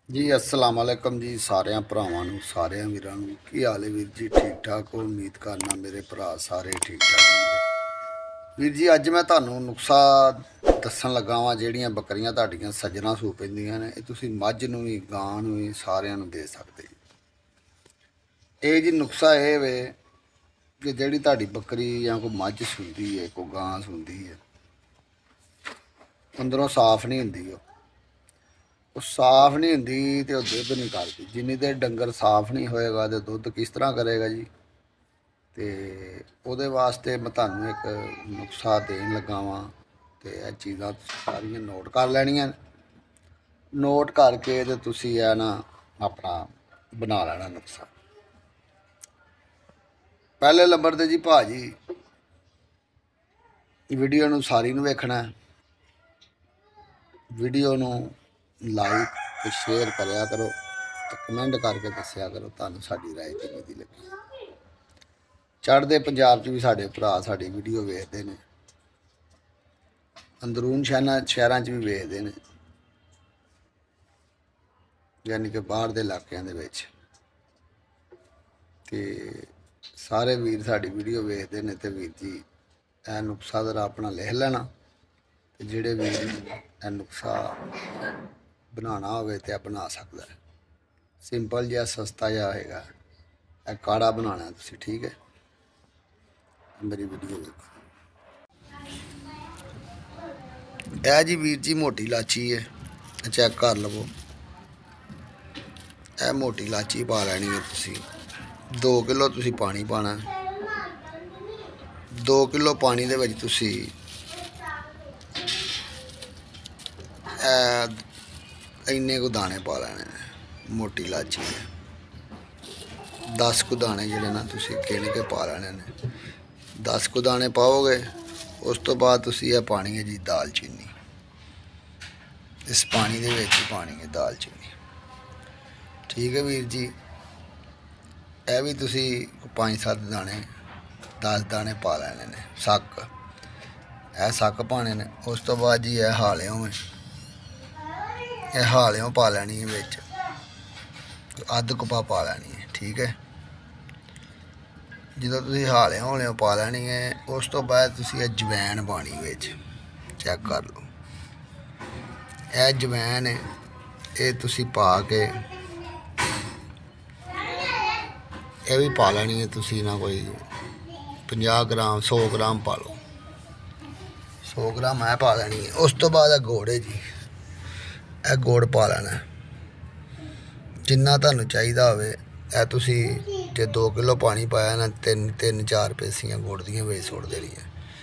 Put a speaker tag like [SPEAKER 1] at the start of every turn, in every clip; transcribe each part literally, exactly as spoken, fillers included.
[SPEAKER 1] जी अस्सलाम वालेकुम जी सारिਆਂ ਭਰਾਵਾਂ ਨੂੰ ਸਾਰਿਆਂ ਵੀਰਾਂ ਨੂੰ ਕੀ ਹਾਲ ਹੈ ਵੀਰ ਜੀ ठीक ठाक हो उम्मीद करना मेरे भरा सारे ठीक ठाक होंगे ਵੀਰ जी ਅੱਜ मैं ਤੁਹਾਨੂੰ ਨੁਕਸਾ ਦੱਸਣ ਲੱਗਾ ਵਾਂ ਜਿਹੜੀਆਂ ਬੱਕਰੀਆਂ ਤੁਹਾਡੀਆਂ ਸੱਜਣਾ ਸੂ ਪੈਂਦੀਆਂ ਨੇ ਇਹ ਤੁਸੀਂ ਮੱਝ ਨੂੰ ਵੀ ਗਾਂ ਨੂੰ ਵੀ ਸਾਰਿਆਂ ਨੂੰ ਦੇ ਸਕਦੇ ਇਹ ਜੀ ਨੁਕਸਾ ਇਹ ਵੇ ਕਿ ਜਿਹੜੀ ਤੁਹਾਡੀ ਬੱਕਰੀ ਜਾਂ ਕੋਈ ਮੱਝ ਸੂੰਦੀ ਹੈ ਕੋਈ ਗਾਂ ਸੂੰਦੀ ਹੈ ਅੰਦਰੋਂ ਸਾਫ਼ ਨਹੀਂ ਹੁੰਦੀ ਉਹ ਉਹ ਸਾਫ਼ नहीं होंगी तो दुध नहीं करती जिन्नी देर डंगर साफ नहीं होएगा तो दुध किस तरह करेगा जी। तो वो वास्ते मैं तुहानू एक नुस्खा देन लगा वां ते यह चीज़ां सारियां नोट कर लैनियां नोट करके तो तुसी है ना अपना बना लेना नुस्खा। पहले नंबर ते जी भाजी वीडियो नू सारी नू वेखना वीडियो नू लाइक तो शेयर कराया करो तो कमेंट करके दसिया करो तुहानू साडी राय किवें दी लगी। चढ़दे पंजाब च भी साडे भरा साडी वीडियो वेखदे ने अंदरून शहरां शहरां च भी वेखदे ने यानी कि बाहर दे इलाकिਆਂ ਦੇ ਵਿੱਚ ते सारे वीर साडी वीडियो वेखदे ने ते वीर जी ਇਹ ਨੁਕਸਾ ਜ਼ਰਾ अपना लिख लेना ते ਜਿਹੜੇ वीर ਇਹ ਨੁਕਸਾ बनाना हो तो बना सकता है सिंपल जहा सस्ता जहा है यह काढ़ा बनाना है तुसी ठीक है। मेरी वीडियो देखो यह जी वीर जी मोटी इलाची है चेक कर लवो यह मोटी इलाची पा लैनी है तुसी दो किलो तुसी पानी पाना दो किलो पानी दे विच तुसी इन्ने को दाने पा लेने मोटी इलाची दस को दाने जिहड़े ना तुसी किन के पा लेने ने दस को दाने पाओगे उस तो बाद तुसी यह पानी है जी दालचीनी इस पानी दे विच पानी है दालचीनी ठीक है वीर जी। यह भी तुसी पाँच सत्त दाने दस दाने पा लेने ने सक यह सक पाने ने उस तो बाद जी यह हालियों में यह हालियों पा लैनी है बिच अद्ध कुपा पा लैनी है ठीक है। जो तुम हालियों हालियों पा लैनी है उस तो बाद तुसी अजवैन पानी बिच चेक कर लो यह अजवैन है ये तुसी पा के यह भी पा लैनी है तुसी ना कोई पचास ग्राम सौ ग्राम पा लो सौ ग्राम है पा लैनी है। उस तो बाद गुड़ जी यह गुड़ पा लेना जिन्ना तुहानू चाहिदा होवे यह तुसी जे दो किलो पानी पाया ना तीन तीन चार पेसियां गुड़ दियां बेच सुट देनियां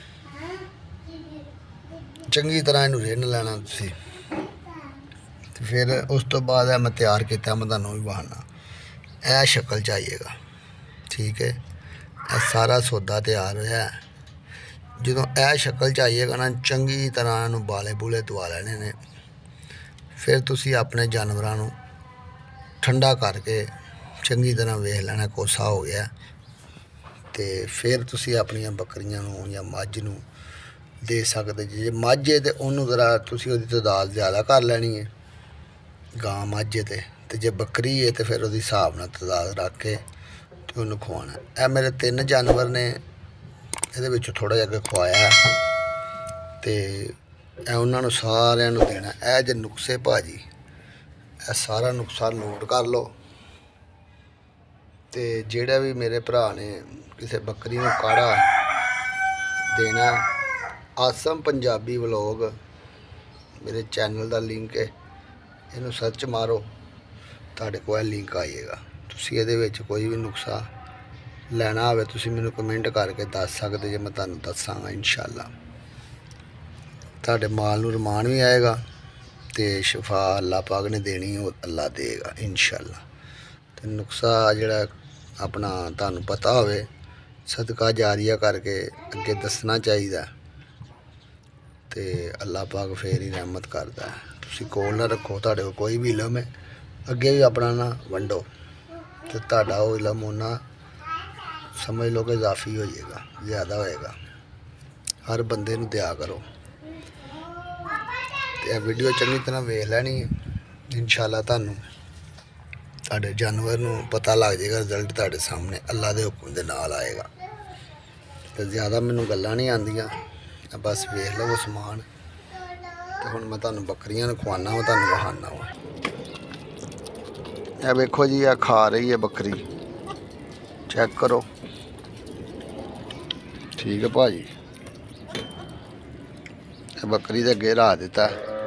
[SPEAKER 1] चंगी तरह इनू रिन्न लेना तुसी ते फिर उस तो बाद मैं तैयार किया मैं तुहानू भी बहाना यह शक्ल चाहिएगा ठीक है। यह सारा सौदा तैयार होया जो यह शक्ल चाहिएगा ना चंगी तरह इनू बाले बूले दवा लेने ने फिर तुसी अपने जानवरों को ठंडा करके चंगी तरह वेख लेना कोसा हो गया तो फिर तुसी अपनी बकरियां या मझ नूं दे सकते जे मझ है तो उन्होंने ज़रा तुसी उहदी तादाद ज़्यादा कर लैनी है गां मझ है तो जे बकरी है तो फिर उहदी हिसाब नाल तादाद रख के तो उन्होंने खुआना। यह मेरे तीन जानवर ने इहदे विच थोड़ा जिहा खुआया तो उन्होंने सारिਆਂ ਨੂੰ देना यह जो नुस्खे भाजी यह सारा नुस्खा नोट कर लो तो जेड़ा भी मेरे भरा ने किसी बकरी को काढ़ा देना आसम पंजाबी व्लॉग मेरे चैनल का लिंक है इनू सर्च मारो तुहाडे कोल लिंक आएगा तुसी इहदे विच कोई भी नुस्खा लैना होवे तुसी मैनू कमेंट करके दस सकते जे मैं तुहानू दसांगा इंशाअल्लाह तुहाडे माल नूं रमान भी आएगा तो शफा अल्लाह पाक ने देनी वो अल्लाह देगा इंशाअल्लाह। तो नुस्खा जिहड़ा अपना तुहानू पता होवे सदका जारिया करके अगे दसना चाहिए तो अल्लाह पाक फिर ही रहमत करता है। तुसी कोल ना रखो तुहाडे कोल कोई भी इलम है अगे भी अपना ना वंडो तो तुहाडा वो इलम उन्ना समझ लो कि इजाफी हो जाएगा ज़्यादा होएगा हर बंदे नूं दिया करो। यह वीडियो चंगी तरह वेख लैनी है इंशाल्लाह तुहानू तुहाडे जानवर नू पता लग जाएगा, रिजल्ट तुहाडे सामने अल्लाह के हुक्म दे नाल आएगा। तो ज़्यादा मैनू गल्लां नहीं आंदियां, बस वेख लो समान। तो हुण मैं तुहानू बकरियां खुआना वा, तुहानू वहाना वा। ए वेखो जी, आ खा रही है बकरी, चेक करो। ठीक है भाजी, बकरी दे अगे रहा दिता,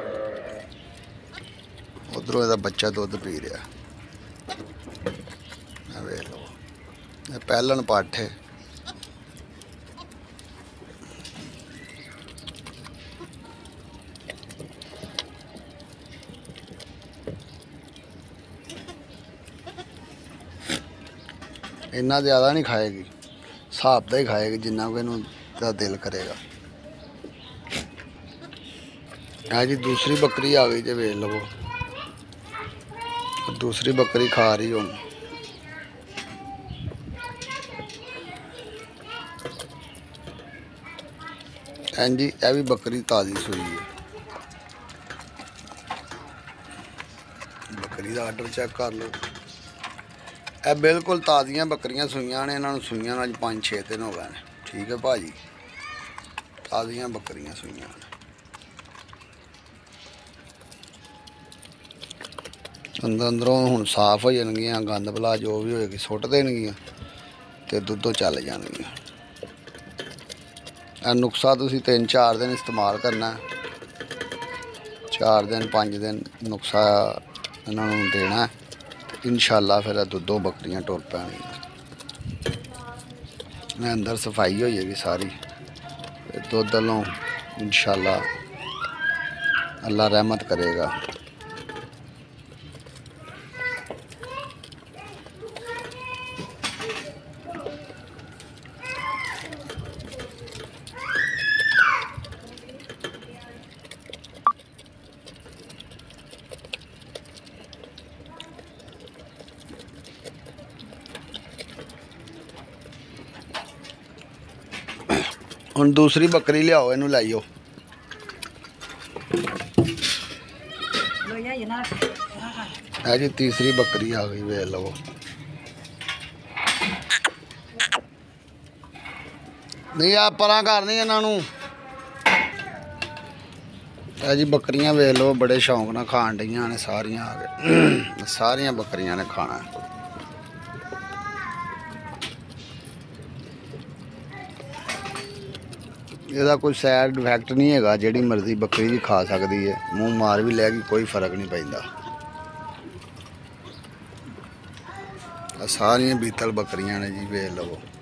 [SPEAKER 1] उधरों इसदा बच्चा दुध पी रहा। वेख लो, पहलन पट्ठ है। इन्ना ज़्यादा नहीं खाएगी, हिसाब का ही खाएगी जिन्ना को इनका दिल करेगा। है जी दूसरी बकरी आ गई, जो वेख लवो, दूसरी बकरी खा रही हूँ। हैं जी, यह भी बकरी ताज़ी सूई है। बकरी का आर्डर चेक कर लो। यह बिल्कुल ताज़ियां बकरियां सूइयां ने, इन्होंने सूइयां अज पाँच छे दिन हो गए हैं। ठीक है भाजी, ताज़ियां बकरियां सूइयां ने। अंदर अंदरों हुण साफ हो जाएगियां, गंद भला जो भी होएगी सुट देणगियां ते दुद्धों चल जाणगियां। यह नुस्खा तुसीं तीन चार दिन इस्तेमाल करना, चार दिन पाँच दिन नुस्खा इन्होंने देना, इंशाल्लाह फिर दुद्धों बकरियां टुर पैणगियां। अंदर सफाई हो जाएगी सारी, दुध वालों इंशाल्लाह अल्लाह रहमत करेगा। हुण दूसरी बकरी लियाओ, इनू लाइयो। है जी तीसरी बकरी आ गई, वेख लो। नहीं आप परां कर नहीं इन्हों। है जी बकरियां वेख लो, बड़े शौक नाल खान डईयां ने सारियां आ गए। सारियां बकरियां ने खाना है। ਇਹਦਾ कोई सैड इफैक्ट नहीं है, जिहड़ी मर्जी बकरी भी खा सकती है, मूँह मार भी लैगी, कोई फर्क नहीं पैंदा। सारियां बीतल बकरियां ने जी, वेख लवो।